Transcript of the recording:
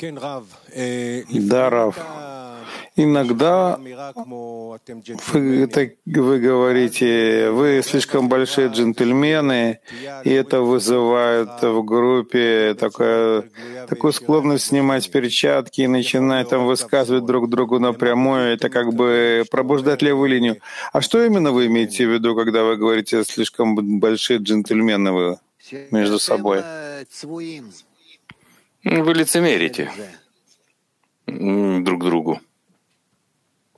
Да, Рав. Иногда вы говорите, вы слишком большие джентльмены, и это вызывает в группе такую склонность снимать перчатки и начинать там высказывать друг другу напрямую. Это как бы пробуждать левую линию. А что именно вы имеете в виду, когда вы говорите слишком большие джентльмены вы между собой? Вы лицемерите друг другу.